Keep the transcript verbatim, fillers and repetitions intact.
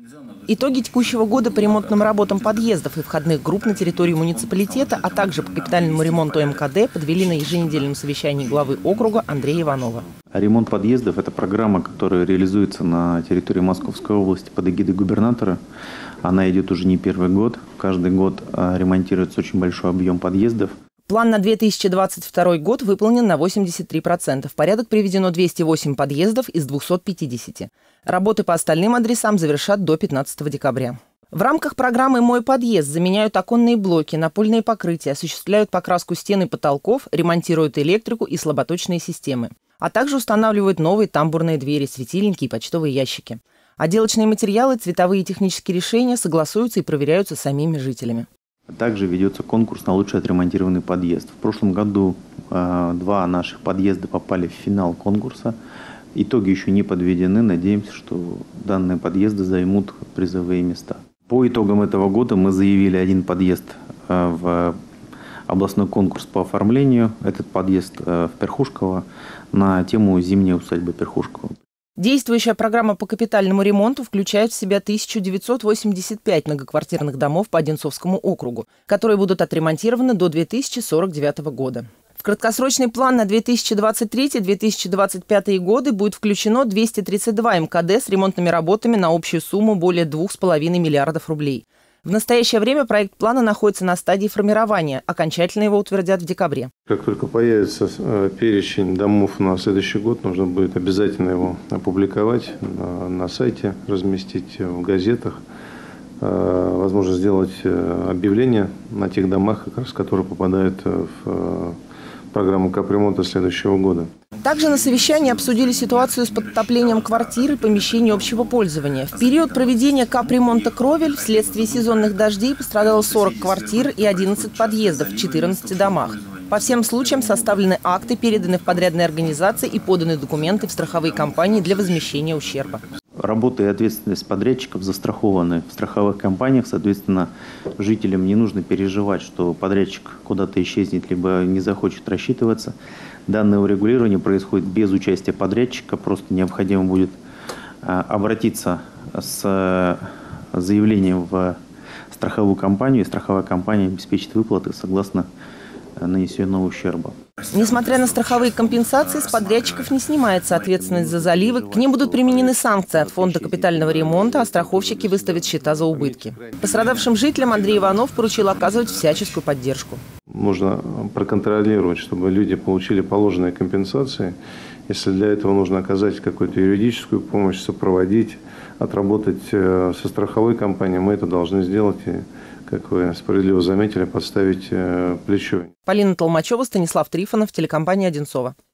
Итоги текущего года по ремонтным работам подъездов и входных групп на территории муниципалитета, а также по капитальному ремонту эм ка дэ подвели на еженедельном совещании главы округа Андрея Иванова. Ремонт подъездов – это программа, которая реализуется на территории Московской области под эгидой губернатора. Она идет уже не первый год. Каждый год ремонтируется очень большой объем подъездов. План на две тысячи двадцать второй год выполнен на восемьдесят три процента. В порядок приведено двести восемь подъездов из двухсот пятидесяти. Работы по остальным адресам завершат до пятнадцатого декабря. В рамках программы «Мой подъезд» заменяют оконные блоки, напольные покрытия, осуществляют покраску стен и потолков, ремонтируют электрику и слаботочные системы. А также устанавливают новые тамбурные двери, светильники и почтовые ящики. Отделочные материалы, цветовые и технические решения согласуются и проверяются самими жителями. Также ведется конкурс на лучший отремонтированный подъезд. В прошлом году э, два наших подъезда попали в финал конкурса. Итоги еще не подведены. Надеемся, что данные подъезды займут призовые места. По итогам этого года мы заявили один подъезд э, в областной конкурс по оформлению. Этот подъезд э, в Перхушково на тему «Зимняя усадьба Перхушково». Действующая программа по капитальному ремонту включает в себя тысячу девятьсот восемьдесят пять многоквартирных домов по Одинцовскому округу, которые будут отремонтированы до две тысячи сорок девятого года. В краткосрочный план на две тысячи двадцать третий — две тысячи двадцать пятый годы будет включено двести тридцать два эм ка дэ с ремонтными работами на общую сумму более двух с половиной миллиардов рублей. В настоящее время проект плана находится на стадии формирования. Окончательно его утвердят в декабре. Как только появится перечень домов на следующий год, нужно будет обязательно его опубликовать на сайте, разместить в газетах. Возможно, сделать объявление на тех домах, как раз, которые попадают в программу капремонта следующего года. Также на совещании обсудили ситуацию с подтоплением квартир и помещений общего пользования. В период проведения капремонта кровель вследствие сезонных дождей пострадало сорок квартир и одиннадцать подъездов в четырнадцати домах. По всем случаям составлены акты, переданы в подрядные организации и поданы документы в страховые компании для возмещения ущерба. Работа и ответственность подрядчиков застрахованы в страховых компаниях. Соответственно, жителям не нужно переживать, что подрядчик куда-то исчезнет, либо не захочет рассчитываться. Данное урегулирование происходит без участия подрядчика. Просто необходимо будет обратиться с заявлением в страховую компанию, и страховая компания обеспечит выплаты согласно нанесенного ущерба. Несмотря на страховые компенсации, с подрядчиков не снимается ответственность за заливы. К ним будут применены санкции от фонда капитального ремонта, а страховщики выставят счета за убытки. Пострадавшим жителям Андрей Иванов поручил оказывать всяческую поддержку. Нужно проконтролировать, чтобы люди получили положенные компенсации. Если для этого нужно оказать какую-то юридическую помощь, сопроводить, отработать со страховой компанией, мы это должны сделать и, как вы справедливо заметили, подставить плечо. Полина Толмачева, Станислав Трифонов, телекомпания «Одинцово».